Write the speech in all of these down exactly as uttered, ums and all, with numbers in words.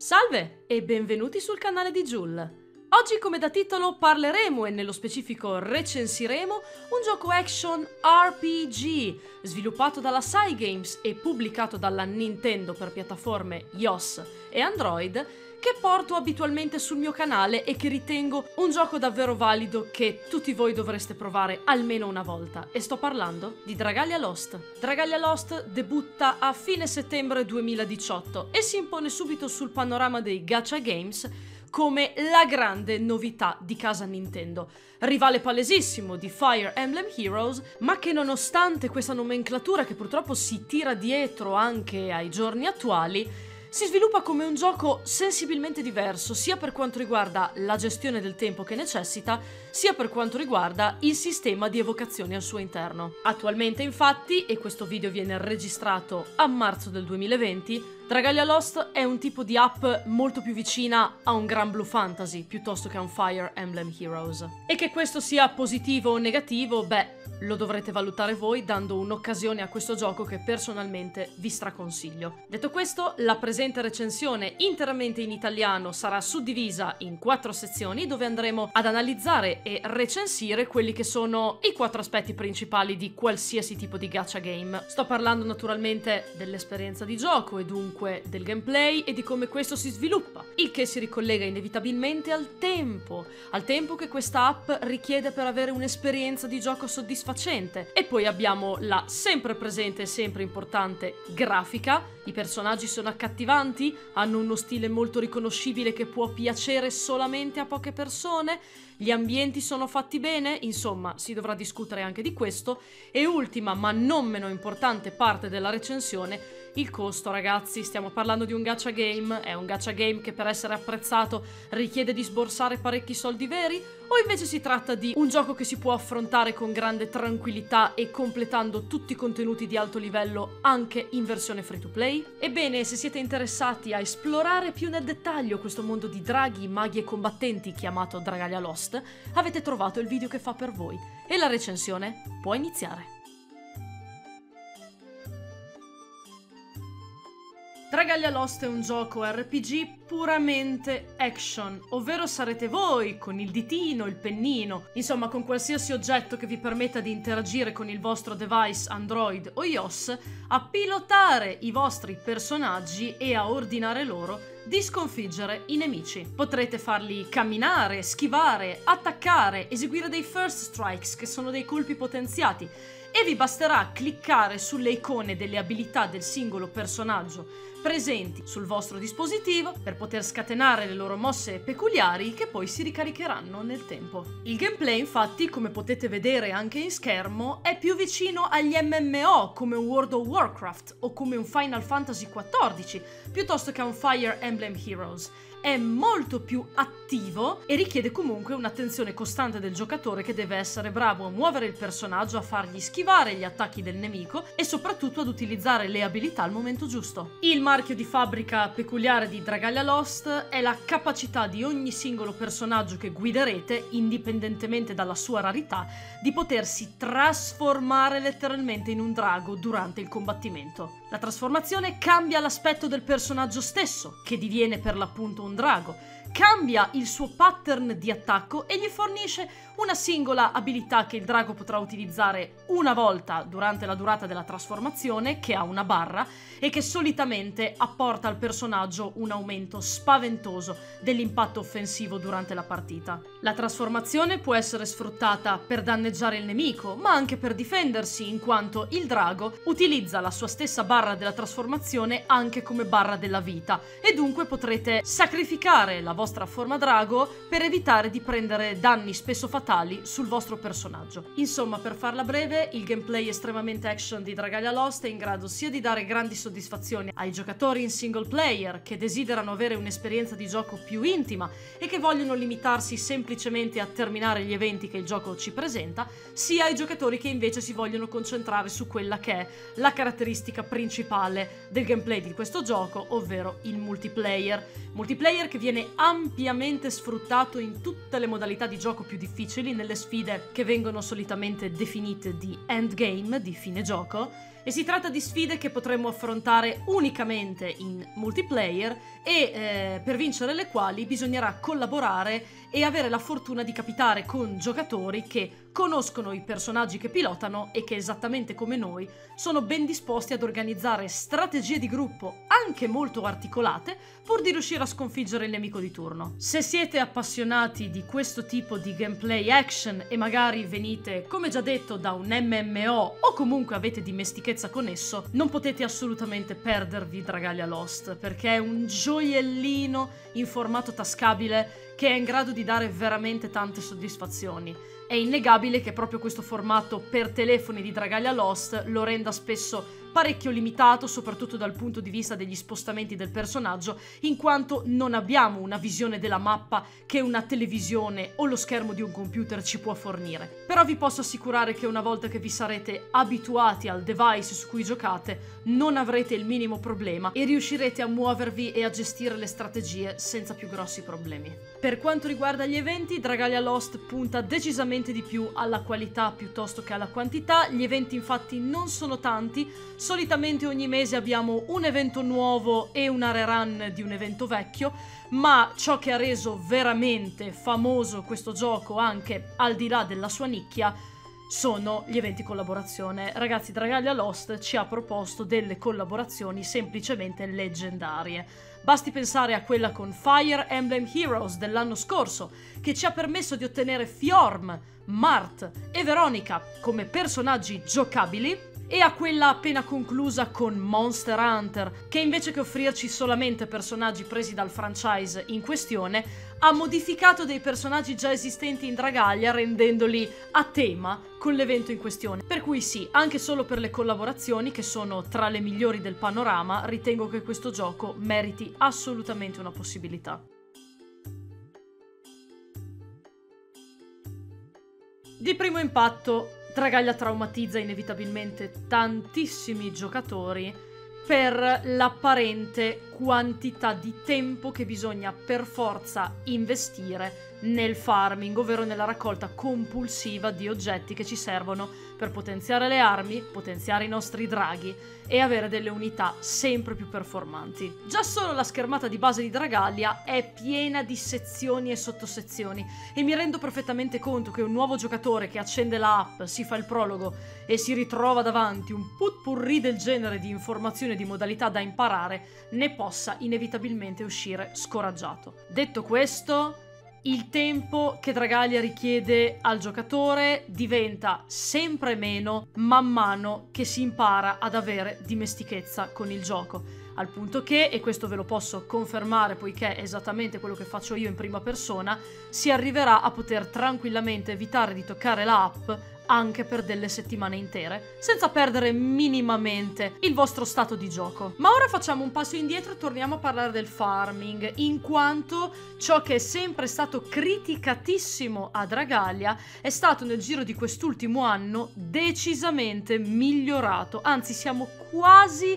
Salve e benvenuti sul canale di Jul. Oggi, come da titolo, parleremo e nello specifico recensiremo un gioco action R P G sviluppato dalla Cygames e pubblicato dalla Nintendo per piattaforme iOS e Android, che porto abitualmente sul mio canale e che ritengo un gioco davvero valido che tutti voi dovreste provare almeno una volta. E sto parlando di Dragalia Lost. Dragalia Lost debutta a fine settembre duemiladiciotto e si impone subito sul panorama dei gacha games come la grande novità di casa Nintendo. Rivale palesissimo di Fire Emblem Heroes, ma che nonostante questa nomenclatura che purtroppo si tira dietro anche ai giorni attuali, si sviluppa come un gioco sensibilmente diverso, sia per quanto riguarda la gestione del tempo che necessita, sia per quanto riguarda il sistema di evocazioni al suo interno. Attualmente, infatti, e questo video viene registrato a marzo del duemilaventi, Dragalia Lost è un tipo di app molto più vicina a un Gran Blue Fantasy piuttosto che a un Fire Emblem Heroes. E che questo sia positivo o negativo, beh, lo dovrete valutare voi dando un'occasione a questo gioco che personalmente vi straconsiglio. Detto questo, la presente recensione interamente in italiano sarà suddivisa in quattro sezioni dove andremo ad analizzare e recensire quelli che sono i quattro aspetti principali di qualsiasi tipo di gacha game. Sto parlando naturalmente dell'esperienza di gioco e dunque del gameplay e di come questo si sviluppa, il che si ricollega inevitabilmente al tempo, al tempo che questa app richiede per avere un'esperienza di gioco soddisfacente. E poi abbiamo la sempre presente e sempre importante grafica. I personaggi sono accattivanti, hanno uno stile molto riconoscibile che può piacere solamente a poche persone, gli ambienti sono fatti bene, insomma si dovrà discutere anche di questo. E ultima ma non meno importante parte della recensione, il costo. Ragazzi, stiamo parlando di un gacha game, è un gacha game che per essere apprezzato richiede di sborsare parecchi soldi veri? O invece si tratta di un gioco che si può affrontare con grande tranquillità e completando tutti i contenuti di alto livello anche in versione free to play? Ebbene, se siete interessati a esplorare più nel dettaglio questo mondo di draghi, maghi e combattenti chiamato Dragalia Lost, avete trovato il video che fa per voi e la recensione può iniziare. Dragalia Lost è un gioco R P G puramente action, ovvero sarete voi con il ditino, il pennino, insomma con qualsiasi oggetto che vi permetta di interagire con il vostro device Android o iOS, a pilotare i vostri personaggi e a ordinare loro di sconfiggere i nemici. Potrete farli camminare, schivare, attaccare, eseguire dei first strikes, che sono dei colpi potenziati, e vi basterà cliccare sulle icone delle abilità del singolo personaggio presenti sul vostro dispositivo per poter scatenare le loro mosse peculiari che poi si ricaricheranno nel tempo. Il gameplay, infatti, come potete vedere anche in schermo, è più vicino agli M M O come un World of Warcraft o come un Final Fantasy quattordici piuttosto che a un Fire Emblem Heroes. È molto più attivo e richiede comunque un'attenzione costante del giocatore che deve essere bravo a muovere il personaggio, a fargli schivare gli attacchi del nemico e soprattutto ad utilizzare le abilità al momento giusto. Il marchio di fabbrica peculiare di Dragalia Lost è la capacità di ogni singolo personaggio che guiderete, indipendentemente dalla sua rarità, di potersi trasformare letteralmente in un drago durante il combattimento. La trasformazione cambia l'aspetto del personaggio stesso, che diviene per l'appunto un drago, cambia il suo pattern di attacco e gli fornisce una singola abilità che il drago potrà utilizzare una volta durante la durata della trasformazione, che ha una barra e che solitamente apporta al personaggio un aumento spaventoso dell'impatto offensivo durante la partita. La trasformazione può essere sfruttata per danneggiare il nemico, ma anche per difendersi, in quanto il drago utilizza la sua stessa barra della trasformazione anche come barra della vita, e dunque potrete sacrificare la vostra forma drago per evitare di prendere danni spesso fatali sul vostro personaggio. Insomma, per farla breve, il gameplay estremamente action di Dragalia Lost è in grado sia di dare grandi soddisfazioni ai giocatori in single player che desiderano avere un'esperienza di gioco più intima e che vogliono limitarsi semplicemente a terminare gli eventi che il gioco ci presenta, sia ai giocatori che invece si vogliono concentrare su quella che è la caratteristica principale del gameplay di questo gioco, ovvero il multiplayer. Multiplayer che viene ampiamente sfruttato in tutte le modalità di gioco più difficili, nelle sfide che vengono solitamente definite di endgame, di fine gioco, E si tratta di sfide che potremmo affrontare unicamente in multiplayer e eh, per vincere le quali bisognerà collaborare e avere la fortuna di capitare con giocatori che conoscono i personaggi che pilotano e che, esattamente come noi, sono ben disposti ad organizzare strategie di gruppo anche molto articolate pur di riuscire a sconfiggere il nemico di turno. Se siete appassionati di questo tipo di gameplay action e magari venite, come già detto, da un M M O o comunque avete dimestichezza con esso, non potete assolutamente perdervi Dragalia Lost, perché è un gioiellino in formato tascabile che è in grado di dare veramente tante soddisfazioni. È innegabile che proprio questo formato per telefoni di Dragalia Lost lo renda spesso parecchio limitato, soprattutto dal punto di vista degli spostamenti del personaggio, in quanto non abbiamo una visione della mappa che una televisione o lo schermo di un computer ci può fornire. Però vi posso assicurare che una volta che vi sarete abituati al device su cui giocate, non avrete il minimo problema e riuscirete a muovervi e a gestire le strategie senza più grossi problemi. Per quanto riguarda gli eventi, Dragalia Lost punta decisamente di più alla qualità piuttosto che alla quantità. Gli eventi infatti non sono tanti, solitamente ogni mese abbiamo un evento nuovo e una rerun di un evento vecchio, ma ciò che ha reso veramente famoso questo gioco, anche al di là della sua nicchia, sono gli eventi collaborazione. Ragazzi, Dragalia Lost ci ha proposto delle collaborazioni semplicemente leggendarie. Basti pensare a quella con Fire Emblem Heroes dell'anno scorso, che ci ha permesso di ottenere Fjorm, Mart e Veronica come personaggi giocabili, e a quella appena conclusa con Monster Hunter, che invece che offrirci solamente personaggi presi dal franchise in questione, ha modificato dei personaggi già esistenti in Dragalia rendendoli a tema con l'evento in questione. Per cui sì, anche solo per le collaborazioni, che sono tra le migliori del panorama, ritengo che questo gioco meriti assolutamente una possibilità. Di primo impatto, Dragalia traumatizza inevitabilmente tantissimi giocatori per l'apparente quantità di tempo che bisogna per forza investire nel farming, ovvero nella raccolta compulsiva di oggetti che ci servono per potenziare le armi, potenziare i nostri draghi e avere delle unità sempre più performanti. Già solo la schermata di base di Dragalia è piena di sezioni e sottosezioni e mi rendo perfettamente conto che un nuovo giocatore che accende la app, si fa il prologo e si ritrova davanti un potpourri del genere di informazioni e di modalità da imparare ne possa inevitabilmente uscire scoraggiato. Detto questo, il tempo che Dragalia richiede al giocatore diventa sempre meno man mano che si impara ad avere dimestichezza con il gioco, al punto che, e questo ve lo posso confermare poiché è esattamente quello che faccio io in prima persona, si arriverà a poter tranquillamente evitare di toccare la app anche per delle settimane intere, senza perdere minimamente il vostro stato di gioco. Ma ora facciamo un passo indietro e torniamo a parlare del farming, in quanto ciò che è sempre stato criticatissimo a Dragalia è stato nel giro di quest'ultimo anno decisamente migliorato, anzi siamo quasi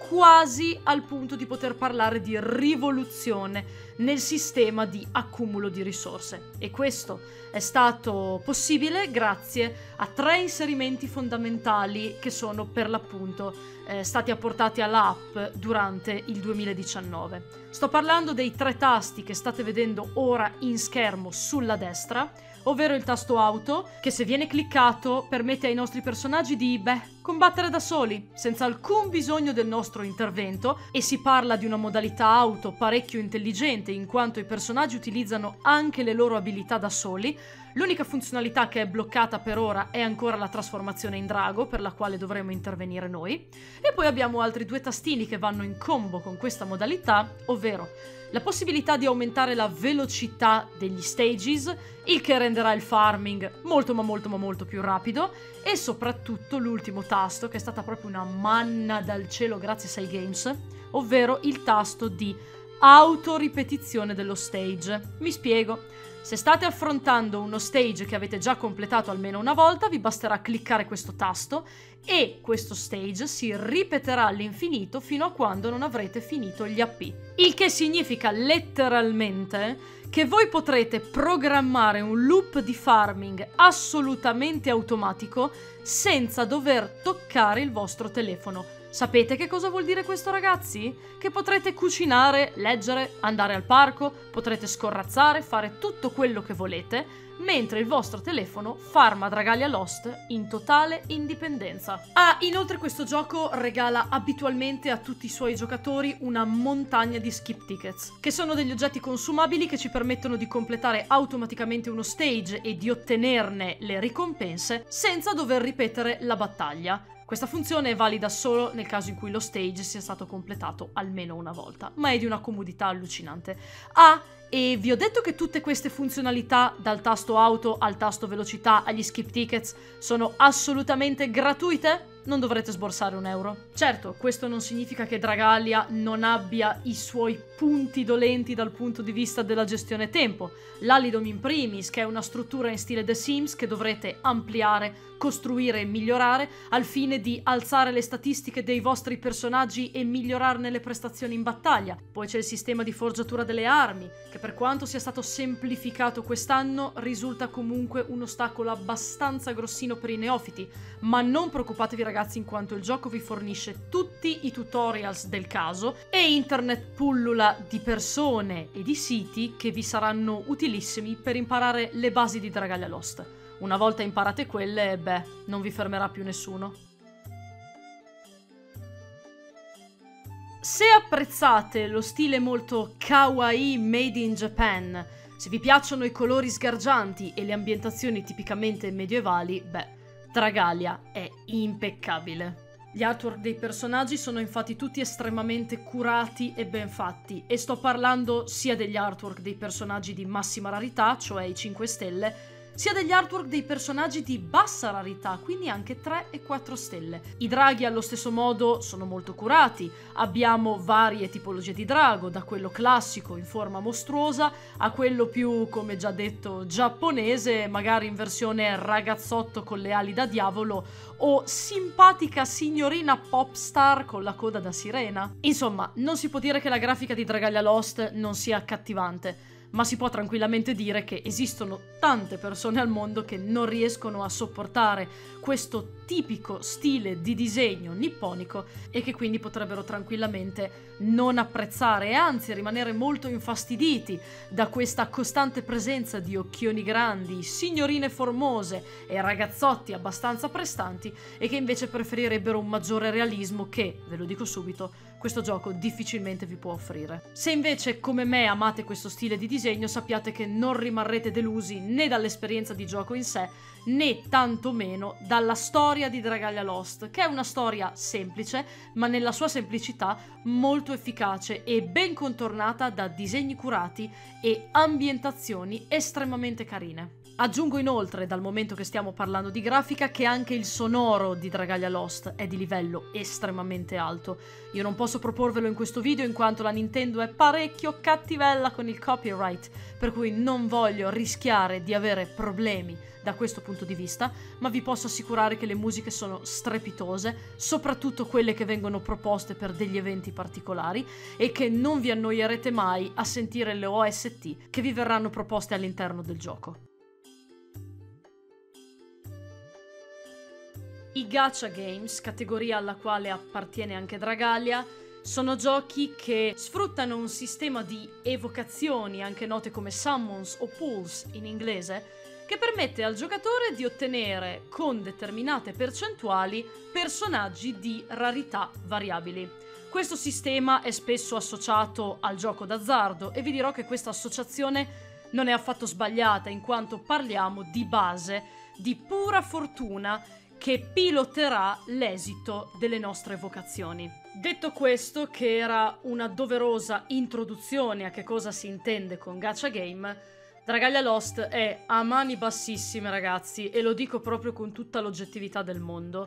quasi al punto di poter parlare di rivoluzione nel sistema di accumulo di risorse. E questo è stato possibile grazie a tre inserimenti fondamentali che sono per l'appunto eh, stati apportati all'app durante il duemiladiciannove. Sto parlando dei tre tasti che state vedendo ora in schermo sulla destra, ovvero il tasto auto, che se viene cliccato permette ai nostri personaggi di, beh, combattere da soli, senza alcun bisogno del nostro intervento, e si parla di una modalità auto parecchio intelligente in quanto i personaggi utilizzano anche le loro abilità da soli. L'unica funzionalità che è bloccata per ora è ancora la trasformazione in drago, per la quale dovremo intervenire noi. E poi abbiamo altri due tastini che vanno in combo con questa modalità, ovvero la possibilità di aumentare la velocità degli stages, il che renderà il farming molto ma molto ma molto più rapido, e soprattutto l'ultimo tasto, che è stata proprio una manna dal cielo grazie a Cygames, ovvero il tasto di autoripetizione dello stage. Mi spiego. Se state affrontando uno stage che avete già completato almeno una volta, vi basterà cliccare questo tasto e questo stage si ripeterà all'infinito fino a quando non avrete finito gli A P. Il che significa letteralmente che voi potrete programmare un loop di farming assolutamente automatico senza dover toccare il vostro telefono. Sapete che cosa vuol dire questo, ragazzi? Che potrete cucinare, leggere, andare al parco, potrete scorrazzare, fare tutto quello che volete, mentre il vostro telefono farma Dragalia Lost in totale indipendenza. Ah, inoltre questo gioco regala abitualmente a tutti i suoi giocatori una montagna di skip tickets, che sono degli oggetti consumabili che ci permettono di completare automaticamente uno stage e di ottenerne le ricompense senza dover ripetere la battaglia. Questa funzione è valida solo nel caso in cui lo stage sia stato completato almeno una volta, ma è di una comodità allucinante. Ah, e vi ho detto che tutte queste funzionalità, dal tasto auto al tasto velocità agli skip tickets, sono assolutamente gratuite? Non dovrete sborsare un euro. Certo, questo non significa che Dragalia non abbia i suoi punti dolenti dal punto di vista della gestione tempo. L'Alidom in primis, che è una struttura in stile The Sims che dovrete ampliare, costruire e migliorare al fine di alzare le statistiche dei vostri personaggi e migliorarne le prestazioni in battaglia. Poi c'è il sistema di forgiatura delle armi, che per quanto sia stato semplificato quest'anno, risulta comunque un ostacolo abbastanza grossino per i neofiti, ma non preoccupatevi ragazzi, in quanto il gioco vi fornisce tutti i tutorials del caso e internet pullula di persone e di siti che vi saranno utilissimi per imparare le basi di Dragalia Lost. Una volta imparate quelle, beh, non vi fermerà più nessuno. Se apprezzate lo stile molto kawaii made in Japan, se vi piacciono i colori sgargianti e le ambientazioni tipicamente medievali, beh, Dragalia è impeccabile. Gli artwork dei personaggi sono infatti tutti estremamente curati e ben fatti, e sto parlando sia degli artwork dei personaggi di massima rarità, cioè i cinque stelle, sia degli artwork dei personaggi di bassa rarità, quindi anche tre e quattro stelle. I draghi allo stesso modo sono molto curati, abbiamo varie tipologie di drago, da quello classico in forma mostruosa a quello più, come già detto, giapponese, magari in versione ragazzotto con le ali da diavolo o simpatica signorina popstar con la coda da sirena. Insomma, non si può dire che la grafica di Dragalia Lost non sia accattivante, ma si può tranquillamente dire che esistono tante persone al mondo che non riescono a sopportare questo tipico stile di disegno nipponico e che quindi potrebbero tranquillamente non apprezzare e anzi rimanere molto infastiditi da questa costante presenza di occhioni grandi, signorine formose e ragazzotti abbastanza prestanti e che invece preferirebbero un maggiore realismo che, ve lo dico subito, questo gioco difficilmente vi può offrire. Se invece come me amate questo stile di disegno, sappiate che non rimarrete delusi né dall'esperienza di gioco in sé né tantomeno dalla storia di Dragalia Lost, che è una storia semplice ma nella sua semplicità molto efficace e ben contornata da disegni curati e ambientazioni estremamente carine. Aggiungo inoltre, dal momento che stiamo parlando di grafica, che anche il sonoro di Dragalia Lost è di livello estremamente alto. Io non posso proporvelo in questo video in quanto la Nintendo è parecchio cattivella con il copyright, per cui non voglio rischiare di avere problemi da questo punto di vista, ma vi posso assicurare che le musiche sono strepitose, soprattutto quelle che vengono proposte per degli eventi particolari, e che non vi annoierete mai a sentire le O S T che vi verranno proposte all'interno del gioco. I gacha games, categoria alla quale appartiene anche Dragalia, sono giochi che sfruttano un sistema di evocazioni, anche note come summons o pulls in inglese, che permette al giocatore di ottenere con determinate percentuali personaggi di rarità variabili. Questo sistema è spesso associato al gioco d'azzardo e vi dirò che questa associazione non è affatto sbagliata, in quanto parliamo di base di pura fortuna che piloterà l'esito delle nostre vocazioni. Detto questo, che era una doverosa introduzione a che cosa si intende con gacha game, Dragalia Lost è a mani bassissime, ragazzi, e lo dico proprio con tutta l'oggettività del mondo,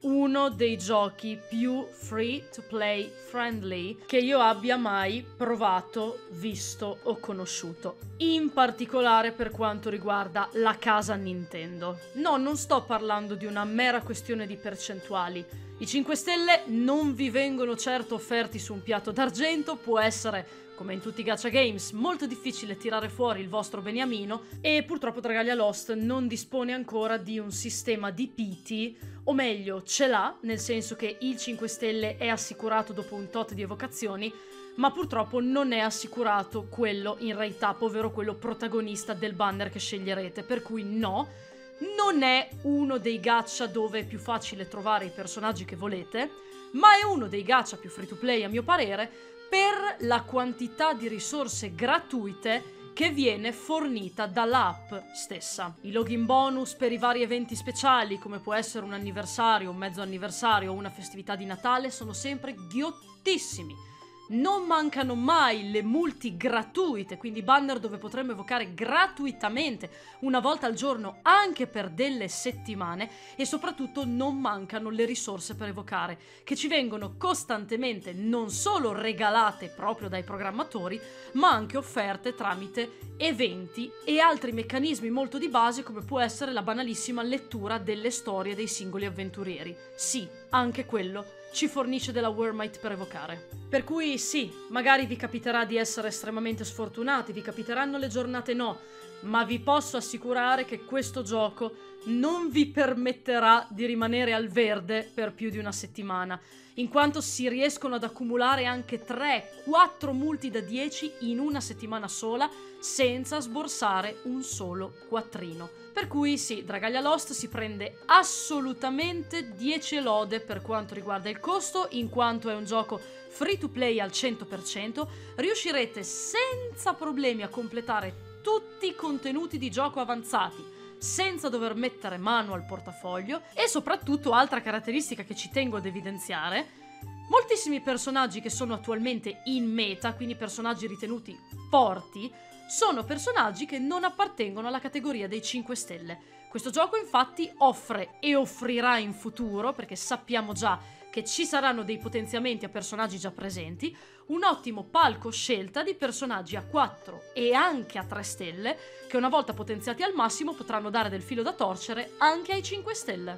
uno dei giochi più free to play friendly che io abbia mai provato, visto o conosciuto, in particolare per quanto riguarda la casa Nintendo. No, non sto parlando di una mera questione di percentuali. I cinque stelle non vi vengono certo offerti su un piatto d'argento, può essere, come in tutti i gacha games, molto difficile tirare fuori il vostro beniamino e purtroppo Dragalia Lost non dispone ancora di un sistema di piti, o meglio ce l'ha, nel senso che il cinque stelle è assicurato dopo un tot di evocazioni, ma purtroppo non è assicurato quello in Rate Up, ovvero quello protagonista del banner che sceglierete, per cui no, non è uno dei gacha dove è più facile trovare i personaggi che volete, ma è uno dei gacha più free to play a mio parere, per la quantità di risorse gratuite che viene fornita dall'app stessa. I login bonus per i vari eventi speciali, come può essere un anniversario, un mezzo anniversario o una festività di Natale, sono sempre ghiottissimi. Non mancano mai le multi gratuite, quindi banner dove potremmo evocare gratuitamente una volta al giorno anche per delle settimane, e soprattutto non mancano le risorse per evocare, che ci vengono costantemente non solo regalate proprio dai programmatori, ma anche offerte tramite eventi e altri meccanismi molto di base, come può essere la banalissima lettura delle storie dei singoli avventurieri. Sì, anche quello ci fornisce della Wyrmite per evocare. Per cui sì, magari vi capiterà di essere estremamente sfortunati, vi capiteranno le giornate no, ma vi posso assicurare che questo gioco non vi permetterà di rimanere al verde per più di una settimana, in quanto si riescono ad accumulare anche tre quattro multi da dieci in una settimana sola, senza sborsare un solo quattrino. Per cui sì, Dragalia Lost si prende assolutamente dieci lode per quanto riguarda il costo, in quanto è un gioco free to play al cento per cento, riuscirete senza problemi a completare tutti i contenuti di gioco avanzati, senza dover mettere mano al portafoglio, e soprattutto, altra caratteristica che ci tengo ad evidenziare, moltissimi personaggi che sono attualmente in meta, quindi personaggi ritenuti forti, sono personaggi che non appartengono alla categoria dei cinque stelle. Questo gioco infatti offre e offrirà in futuro, perché sappiamo già che ci saranno dei potenziamenti a personaggi già presenti, un ottimo palco scelta di personaggi a quattro e anche a tre stelle, che una volta potenziati al massimo potranno dare del filo da torcere anche ai cinque stelle.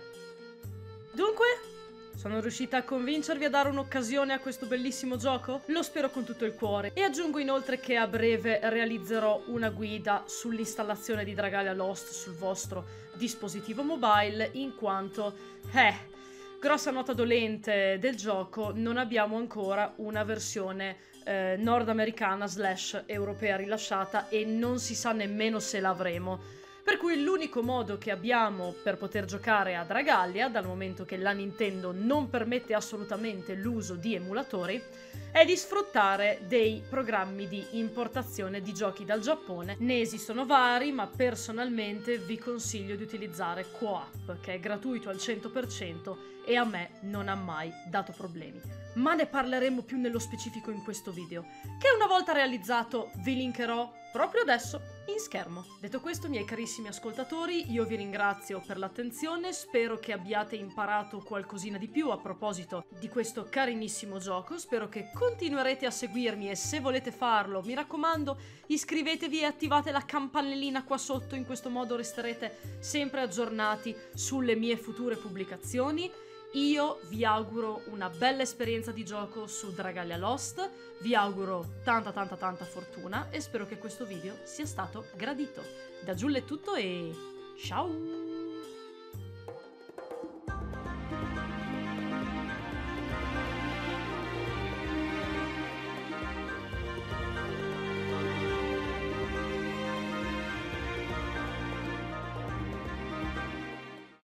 Dunque, sono riuscita a convincervi a dare un'occasione a questo bellissimo gioco? Lo spero con tutto il cuore. E aggiungo inoltre che a breve realizzerò una guida sull'installazione di Dragalia Lost sul vostro dispositivo mobile, in quanto, eh, grossa nota dolente del gioco, non abbiamo ancora una versione eh, nordamericana slash europea rilasciata e non si sa nemmeno se l'avremo. Per cui l'unico modo che abbiamo per poter giocare a Dragalia, dal momento che la Nintendo non permette assolutamente l'uso di emulatori, è di sfruttare dei programmi di importazione di giochi dal Giappone. Ne esistono vari, ma personalmente vi consiglio di utilizzare Coop, che è gratuito al cento per cento e a me non ha mai dato problemi. Ma ne parleremo più nello specifico in questo video, che una volta realizzato vi linkerò proprio adesso in schermo. Detto questo, miei carissimi ascoltatori, io vi ringrazio per l'attenzione, spero che abbiate imparato qualcosina di più a proposito di questo carinissimo gioco, spero che continuerete a seguirmi e se volete farlo, mi raccomando, iscrivetevi e attivate la campanellina qua sotto, in questo modo resterete sempre aggiornati sulle mie future pubblicazioni. Io vi auguro una bella esperienza di gioco su Dragalia Lost, vi auguro tanta tanta tanta fortuna e spero che questo video sia stato gradito. Da Giulia è tutto e ciao!